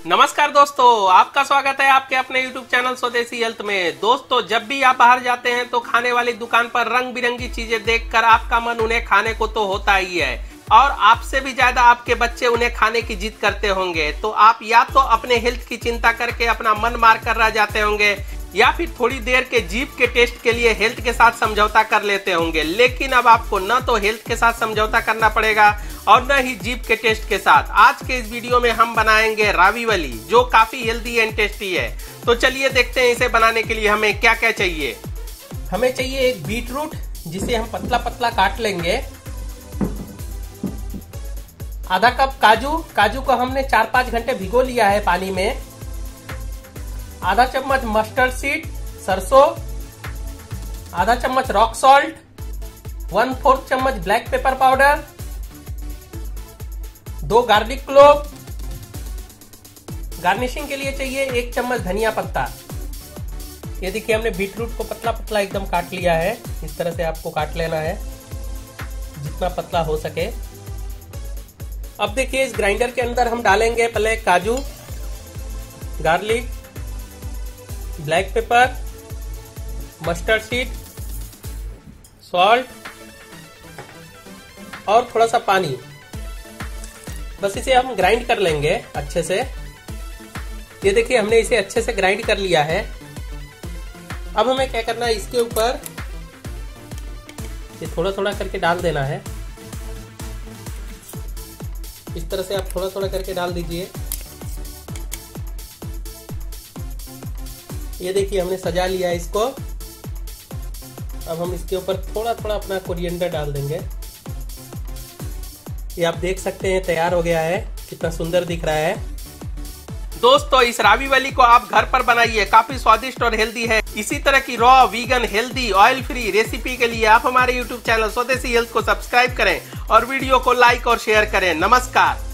नमस्कार दोस्तों, आपका स्वागत है आपके अपने YouTube चैनल स्वदेशी हेल्थ में। दोस्तों, जब भी आप बाहर जाते हैं तो खाने वाली दुकान पर रंग बिरंगी चीजें देखकर आपका मन उन्हें खाने को तो होता ही है और आपसे भी ज्यादा आपके बच्चे उन्हें खाने की जिद करते होंगे। तो आप या तो अपने हेल्थ की चिंता करके अपना मन मार कर रह जाते होंगे या फिर थोड़ी देर के जीभ के टेस्ट के लिए हेल्थ के साथ समझौता कर लेते होंगे। लेकिन अब आपको न तो हेल्थ के साथ समझौता करना पड़ेगा और न ही जीभ के टेस्ट के साथ। आज के इस वीडियो में हम बनाएंगे राविवली, जो काफी हेल्दी एंड टेस्टी है। तो चलिए देखते हैं इसे बनाने के लिए हमें क्या क्या चाहिए। हमें चाहिए एक बीटरूट, जिसे हम पतला पतला काट लेंगे। आधा कप काजू को हमने 4-5 घंटे भिगो लिया है पानी में। आधा चम्मच मस्टर्ड सीड सरसों, आधा चम्मच रॉक सॉल्ट, 1/4 चम्मच black pepper powder, 2 garlic clove. Garnishing के लिए चाहिए 1 चम्मच धनिया पत्ता। ये देखिए, हमने बीटरूट को पतला पतला एकदम काट लिया है। इस तरह से आपको काट लेना है जितना पतला हो सके। अब देखिए, इस ग्राइंडर के अंदर हम डालेंगे पहले काजू, garlic, black pepper, mustard seed, salt और थोड़ा सा पानी। बस इसे हम ग्राइंड कर लेंगे अच्छे से। ये देखिए, हमने इसे अच्छे से ग्राइंड कर लिया है। अब हमें क्या करना है, इसके ऊपर ये थोड़ा थोड़ा करके डाल देना है। इस तरह से आप थोड़ा थोड़ा करके डाल दीजिए। ये देखिए, हमने सजा लिया है इसको। अब हम इसके ऊपर थोड़ा थोड़ा अपना कोरिएंडर डाल देंगे। ये आप देख सकते हैं तैयार हो गया है, कितना सुंदर दिख रहा है। दोस्तों, इस राविवली को आप घर पर बनाइए, काफी स्वादिष्ट और हेल्दी है। इसी तरह की raw, vegan, healthy, oil free recipe के लिए आप हमारे YouTube चैनल स्वदेशी हेल्थ को सब्सक्राइब करें और वीडियो को लाइक और शेयर करें। नमस्कार।